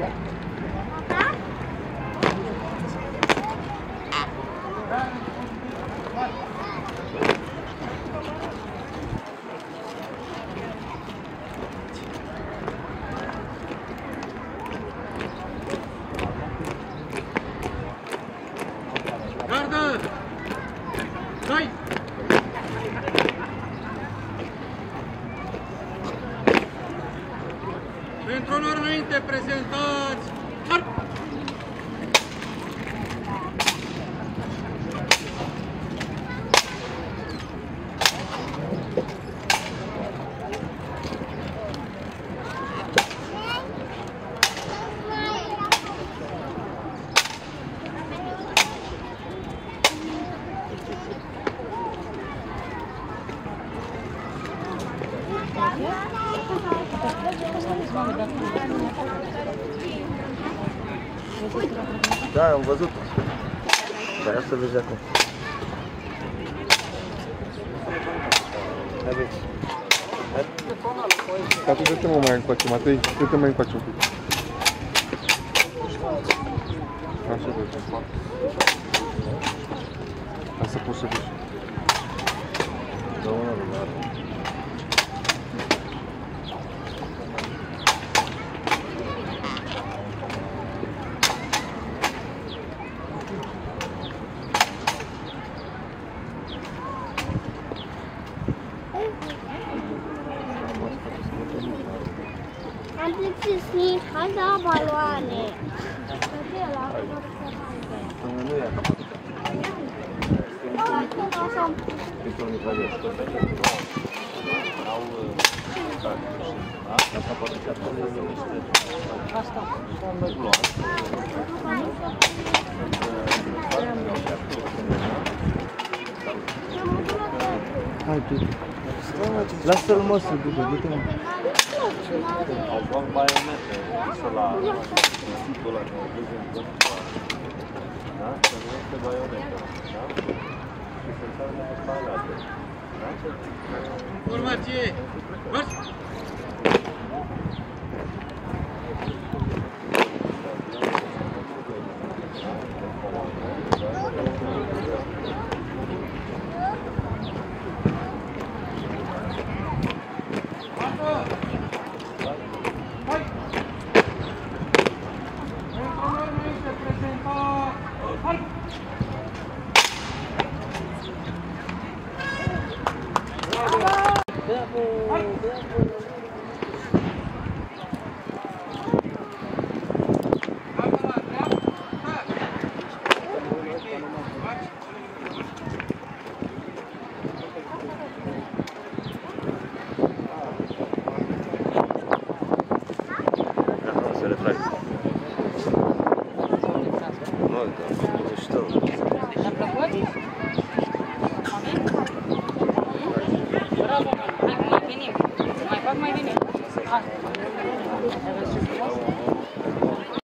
Gardă! Doi! Pentru onor înainte prezentați! Marc! Da, am văzut. Dar să vezi acum. Hai vezi. Dar tu dă-te-mă mai încoace, Matei, dă-te mai încoace un pic. Așa vezi. Hai să poți să vezi. Da, una lunară. Am decis nici, hai da baloane. Nu e acum. Este un mitrajer. Au... Asta poate fi acolo să niște... Asta. Hai tu. Lasă-l mă să ducă, du-te mă. Au bani baionete, să la sisitul ăla, că o duce în gândul. Da? Să nu este baionetă, da? Și să înseamnă că stai la te. Da? Formație! Marș!